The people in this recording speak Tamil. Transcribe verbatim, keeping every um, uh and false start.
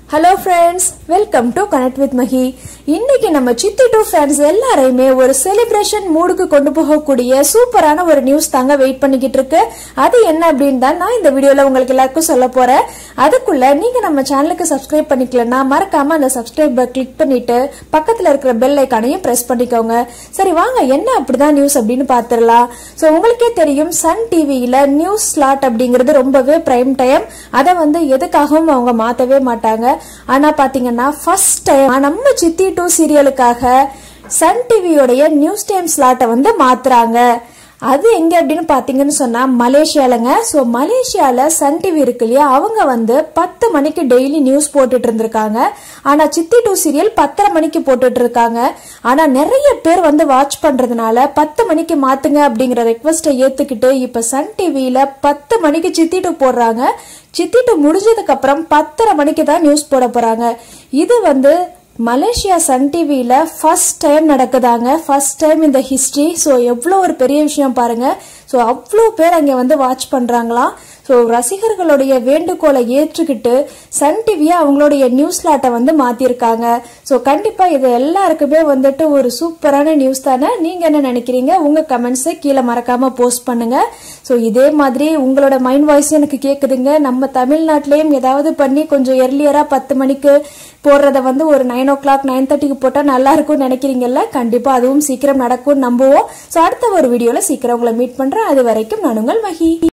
Hello friends, welcome to Connect with Mahi. இன்னைக்கு நம்ம சித்தி டூ ஃபேன்ஸ் எல்லாரையுமே ஒரு செலிப்ரேஷன் மூடுக்கு கொண்டு போகக்கூடிய சூப்பரான ஒரு நியூஸ் தாங்க வெயிட் பண்ணிக்கிட்டு இருக்கு. அது என்ன அப்படின்னு தான் நான் இந்த வீடியோல உங்களுக்கு எல்லாருக்கும் சொல்ல போறேன். அதுக்குள்ள நீங்க நம்ம சேனலுக்கு சப்ஸ்கிரைப் பண்ணிக்கலன்னா மறக்காம அந்த சப்ஸ்கிரைப் பட்டன் கிளிக் பண்ணிட்டு பக்கத்துல இருக்கிற பெல் ஐகானையும் பிரஸ் பண்ணிக்கோங்க. சரி வாங்க என்ன அப்படிதான் நியூஸ் அப்படின்னு பாத்துடலாம். சோ உங்களுக்கே தெரியும் சன் டிவியில நியூஸ் ஸ்லாட் அப்படிங்கிறது ரொம்பவே பிரைம் டைம். அதை வந்து எதுக்காகவும் அவங்க மாத்தவே மாட்டாங்க. ஆனா பாத்தீங்கன்னா ஃபர்ஸ்ட் டைம் நம்ம சித்தி டூ சீரியலுக்காக சன் டிவியோடைய நியூஸ் டைம் ஸ்லாட்டை வந்து மாத்துறாங்க. அது எங்க அப்படின்னு பாத்தீங்கன்னு சொன்னா மலேசியாலங்க. சோ மலேசியால சன் டிவி இருக்கு இல்லையா, அவங்க வந்து பத்து மணிக்கு டெய்லி நியூஸ் போட்டுட்டு இருந்திருக்காங்க. ஆனா சித்தி டூ சீரியல் பத்தரை மணிக்கு போட்டுட்டு இருக்காங்க. ஆனா நிறைய பேர் வந்து வாட்ச் பண்றதுனால பத்து மணிக்கு மாத்துங்க அப்படிங்கிற ரெக்வஸ்டை ஏத்துக்கிட்டு இப்ப சன் டிவியில பத்து மணிக்கு சித்தி டூ போடுறாங்க. சித்தி டூ முடிஞ்சதுக்கு அப்புறம் பத்தரை மணிக்கு தான் நியூஸ் போட போறாங்க. இது வந்து மலேசியா சன் டிவியில ஃபர்ஸ்ட் டைம் நடக்குதாங்க. ஃபர்ஸ்ட் டைம் இந்த ஹிஸ்டரி. ஸோ எவ்வளோ ஒரு பெரிய விஷயம் பாருங்க. ஸோ அவ்வளோ பேர் அங்கே வந்து வாட்ச் பண்றாங்களாம். ஸோ ரசிகர்களுடைய வேண்டுகோளை ஏற்றுக்கிட்டு சன் டிவியை அவங்களுடைய நியூஸ் ஸ்லாட்டை வந்து மாத்திருக்காங்க. ஸோ கண்டிப்பா இது எல்லாருக்குமே வந்துட்டு ஒரு சூப்பரான நியூஸ் தானே. நீங்க என்ன நினைக்கிறீங்க? உங்க கமெண்ட்ஸை கீழே மறக்காம போஸ்ட் பண்ணுங்க. ஸோ இதே மாதிரி உங்களோட மைண்ட் வாய்ஸ் எனக்கு கேக்குதுங்க. நம்ம தமிழ்நாட்டிலையும் ஏதாவது பண்ணி கொஞ்சம் எர்லியரா பத்து மணிக்கு போடுறத வந்து ஒரு நைன் ஓ கிளாக் நைன் தேர்ட்டிக்கு போட்டா நல்லா இருக்கும் நினைக்கிறீங்கல்ல. கண்டிப்பா அதுவும் சீக்கிரம் நடக்கும் நம்புவோம். ஸோ அடுத்த ஒரு வீடியோல சீக்கிரம் உங்களை மீட் பண்றேன். அது வரைக்கும் நான் உங்கள் மஹி.